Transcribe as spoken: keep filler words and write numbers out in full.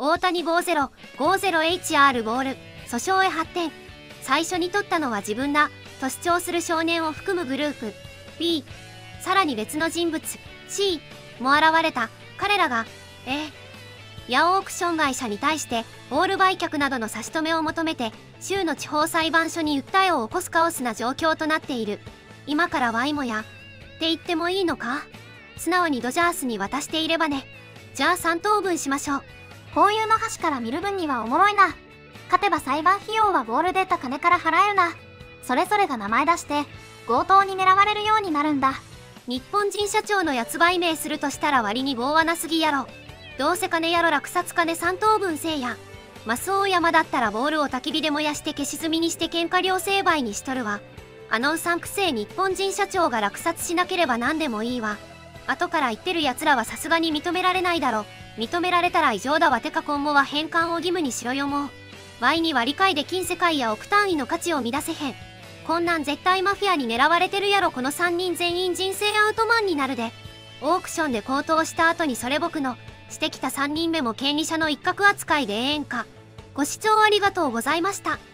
大谷 ごーぜろごーぜろエイチアール ボール、訴訟へ発展。最初に取ったのは自分だ、と主張する少年を含むグループ。B、さらに別の人物、C も現れた。彼らが、A、ヤオークション会社に対して、ボール売却などの差し止めを求めて、州の地方裁判所に訴えを起こすカオスな状況となっている。今から Y もや、って言ってもいいのか？素直にドジャースに渡していればね。じゃあさん等分しましょう。 こういうの端から見る分にはおもろいな。勝てば裁判費用はボールで得た金から払えるな。それぞれが名前出して、強盗に狙われるようになるんだ。 日本人社長のやつ売名するとしたら割に強なすぎやろ。どうせ金やろ落札金さん等分せいや。マスオ山だったらボールを焚き火で燃やして消し炭にして喧嘩両成敗にしとるわ。あのうさんくせえ日本人社長が落札しなければ何でもいいわ。後から言ってる奴らはさすがに認められないだろ。認められたら異常だわ。てか今後は返還を義務にしろよもう。Y には理解できん世界や億単位の価値を乱せへん。こんなん絶対マフィアに狙われてるやろ。このさんにん全員人生アウトマンになるで。オークションで高騰した後にそれ僕のしてきたさんにんめも権利者の一角扱いでええんか。ご視聴ありがとうございました。